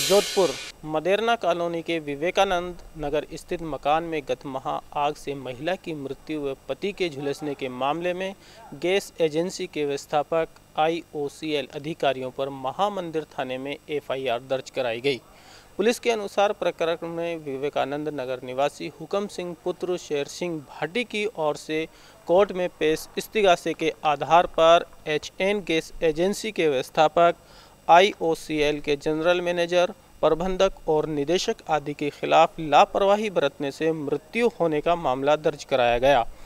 Jodhpur मदेरना colony के विवेकानंद नगर स्थित मकान में गत माह आग से महिला की मृत्यु व पति के झुलसने के मामले में गैस एजेंसी के व्यवस्थापक IOCL अधिकारियों पर महामंदिर थाने में FIR दर्ज कराई गई। पुलिस के अनुसार प्रकरण में विवेकानंद नगर निवासी हुकम सिंह पुत्र शेर सिंह भाटी की ओर से कोर्ट में पेश इस्तिगासे के आधार पर HN गैस एजेंसी के व्यवस्थापक, IOCL के जनरल मैनेजर, प्रबंधक और निदेशक आदि के खिलाफ लापरवाही बरतने से मृत्यु होने का मामला दर्ज कराया गया।